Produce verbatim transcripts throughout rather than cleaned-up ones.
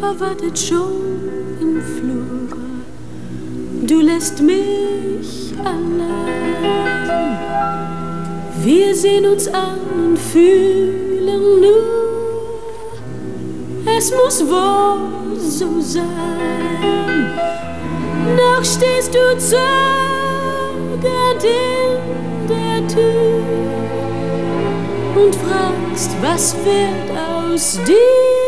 verwattet schon im Flur. Du lässt mich allein. Wir sehen uns an und fühlen nur, es muss wohl so sein. Noch stehst du zögernd in der Tür und fragst, was wird aus dir?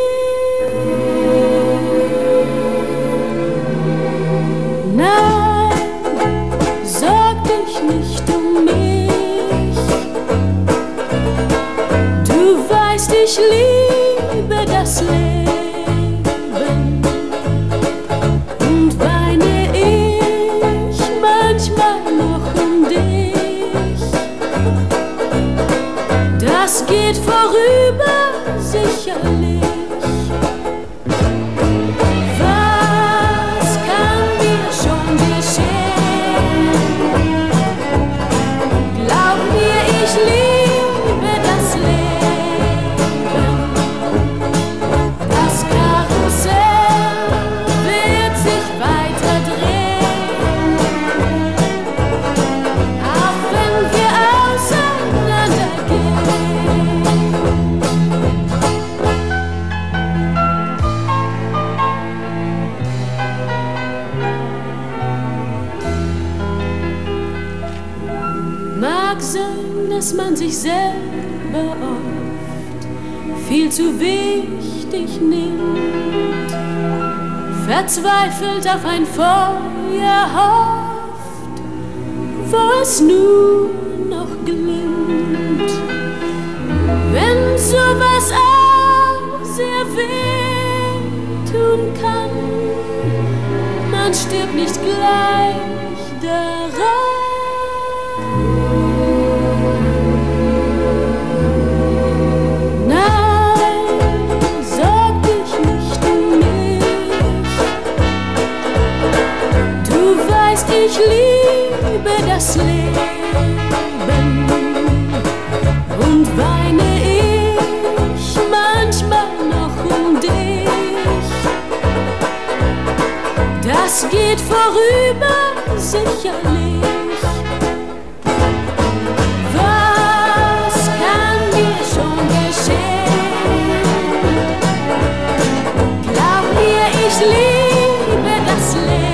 Nein, sorg dich nicht um mich. Du weißt, ich liebe das Leben und weine ich manchmal noch um dich. Das geht vorüber, sicherlich. Mag sein, dass man sich selber oft viel zu wichtig nimmt, verzweifelt auf ein Feuer hofft, wo es nur noch glimmt. Wenn sowas auch sehr weh tun kann, man stirbt nicht gleich daran. Ich liebe das Leben und weine ich manchmal noch um dich. Das geht vorüber, sicherlich. Was kann dir schon geschehen? Glaub mir, ich liebe das Leben.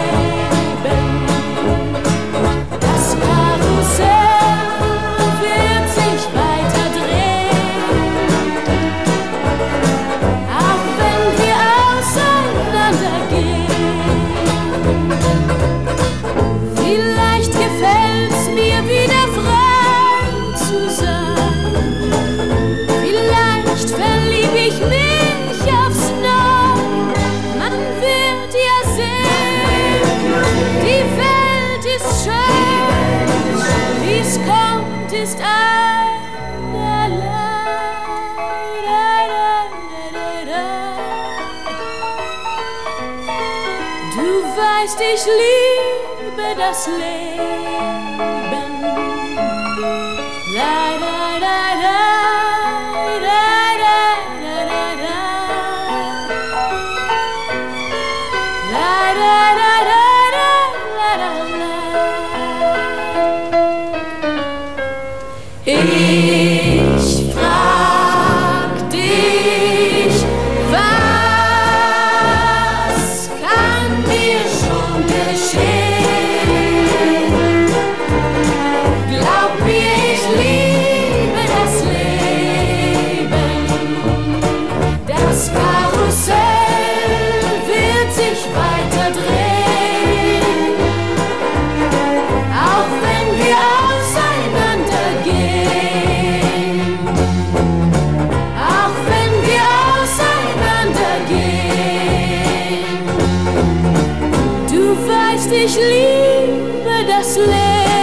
Ist du weißt, ich liebe das Leben. La, la, la, la, la, la, la, la, la. La, la, la, la, la, la, la. Ich frag dich, was kann mir schon geschehen? Glaub mir, ich liebe das Leben. Das Karussell wird sich weiter drehen, auch wenn wir auseinandergehen. Auch wenn wir auseinandergehen. Du weißt, ich liebe das Leben.